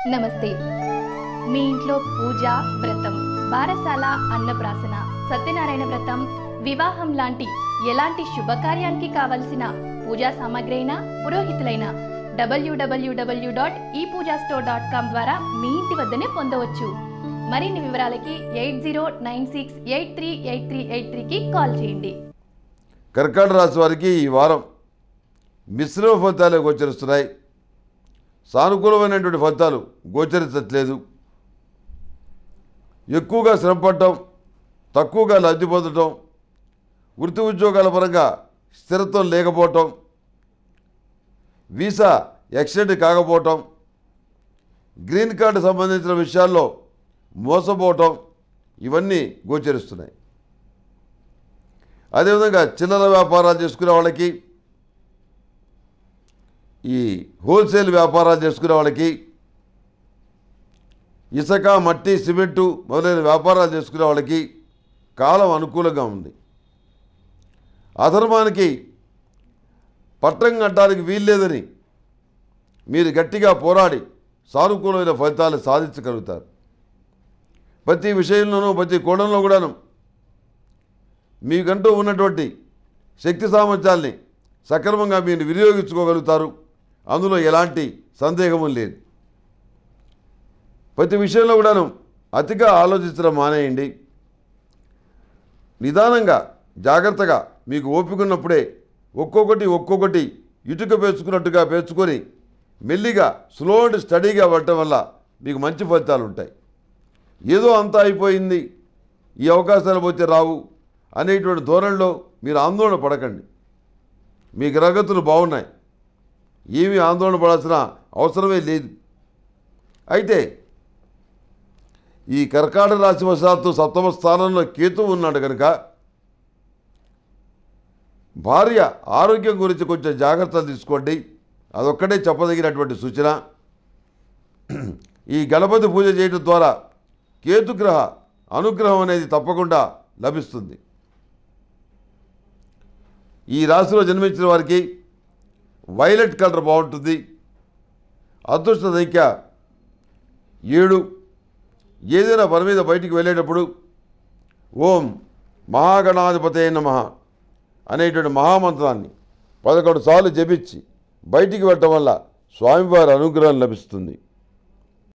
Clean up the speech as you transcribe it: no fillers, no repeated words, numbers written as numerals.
నమస్తే. మీ ఇంట్లో పూజ, వ్రతం, బారసాల, అన్నప్రాసన, సత్యనారాయణ వ్రతం, వివాహం లాంటి ఎలాంటి శుభకార్యానికి కావలసిన పూజా సామాగ్రి అయినా, పురోహితులైన www.epoojastore.com ద్వారా మీ ఇంటి వద్దనే పొందవచ్చు. మరిన్ని వివరాలకి 8096838383కి కాల్ చేయండి. కర్కాటక రాశి వారికి ఈ వారం మిశ్రమ ఫలితాలే గోచరిస్తున్నాయి. సానుకూలమైనటువంటి ఫలితాలు గోచరించట్లేదు. ఎక్కువగా శ్రమపడటం, తక్కువగా లబ్ధి పొందటం, వృత్తి ఉద్యోగాల పరంగా స్థిరత్వం లేకపోవటం, వీసా ఎక్స్టెండ్ కాకపోవటం, గ్రీన్ కార్డు సంబంధించిన విషయాల్లో మోసపోవటం, ఇవన్నీ గోచరిస్తున్నాయి. అదేవిధంగా చిల్లర వ్యాపారాలు చేసుకునే వాళ్ళకి, ఈ హోల్సేల్ వ్యాపారాలు చేసుకునే వాళ్ళకి, ఇసుక, మట్టి, సిమెంటు మొదలైన వ్యాపారాలు చేసుకునే వాళ్ళకి కాలం అనుకూలంగా ఉంది. అధర్మానికి పట్టం కట్టడానికి వీల్లేదని మీరు గట్టిగా పోరాడి సానుకూలమైన ఫలితాలు సాధించగలుగుతారు. ప్రతి విషయంలోనూ, ప్రతి కోణంలో కూడాను మీకంటూ ఉన్నటువంటి శక్తి సామర్థ్యాల్ని సక్రమంగా మీరు వినియోగించుకోగలుగుతారు. అందులో ఎలాంటి సందేహము లేదు. ప్రతి విషయంలో కూడాను అతిగా ఆలోచించడం మానేయండి. నిదానంగా, జాగ్రత్తగా మీకు ఓపిక ఉన్నప్పుడే ఒక్కొక్కటి ఇటుక పేర్చుకున్నట్టుగా పేర్చుకొని మెల్లిగా స్లో అండ్ స్టడీగా పడటం వల్ల మీకు మంచి ఫలితాలు ఉంటాయి. ఏదో అంతా అయిపోయింది, ఈ అవకాశాలు పోతే రావు అనేటువంటి ధోరణిలో మీరు ఆందోళన పడకండి. మీ గ్రహగతులు బాగున్నాయి, ఏమీ ఆందోళన పడాల్సిన అవసరమే లేదు. అయితే ఈ కర్కాటక రాశి వశాత్తు సప్తమ స్థానంలో కేతువు ఉన్నాడు కనుక భార్య ఆరోగ్యం గురించి కొంచెం జాగ్రత్తలు తీసుకోండి. అదొక్కటే చెప్పదగినటువంటి సూచన. ఈ గణపతి పూజ చేయడం ద్వారా కేతుగ్రహ అనుగ్రహం అనేది తప్పకుండా లభిస్తుంది. ఈ రాశిలో జన్మించిన వారికి వైలెట్ కలర్ బాగుంటుంది. అదృష్ట సంఖ్య 7. ఏదైనా పని మీద బయటికి వెళ్ళేటప్పుడు ఓం మహాగణాధిపతయే నమః అనేటువంటి మహామంత్రాన్ని 11 సార్లు జపించి బయటికి వెళ్ళటం వల్ల స్వామివారి అనుగ్రహం లభిస్తుంది.